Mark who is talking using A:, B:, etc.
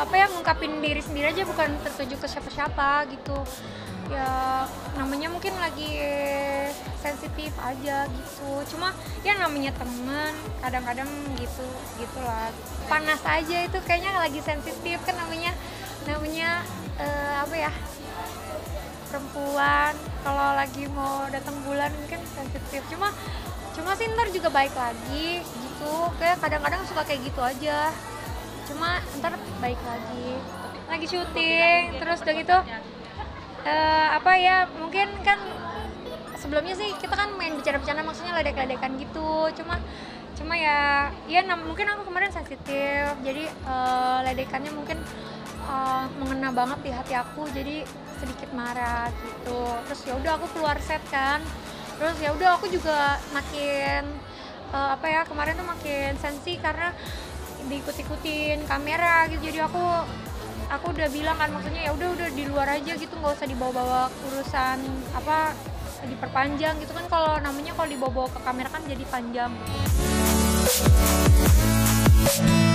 A: apa ya, ngungkapin diri sendiri aja, bukan tertuju ke siapa-siapa gitu. Ya namanya mungkin lagi sensitif aja gitu. Cuma ya namanya temen, kadang-kadang gitulah. Panas aja itu kayaknya lagi sensitif kan, namanya apa ya, perempuan kalau lagi mau datang bulan mungkin sensitif. Cuma sih ntar juga baik lagi gitu, kayak kadang-kadang suka kayak gitu aja, cuma ntar baik lagi syuting. Terus udah gitu apa ya, mungkin kan sebelumnya sih kita kan main bercanda-bercanda, maksudnya ledek-ledekan gitu, cuma ya mungkin aku kemarin sensitif, jadi ledekannya mungkin mengena banget di hati aku, jadi sedikit marah gitu. Terus ya udah aku keluar set kan, terus ya udah aku juga makin apa ya, kemarin tuh makin sensi karena diikut-ikutin kamera gitu. Jadi aku udah bilang kan, maksudnya ya udah di luar aja gitu, nggak usah dibawa-bawa urusan apa diperpanjang gitu kan. Kalau namanya kalau dibawa-bawa ke kamera kan jadi panjang.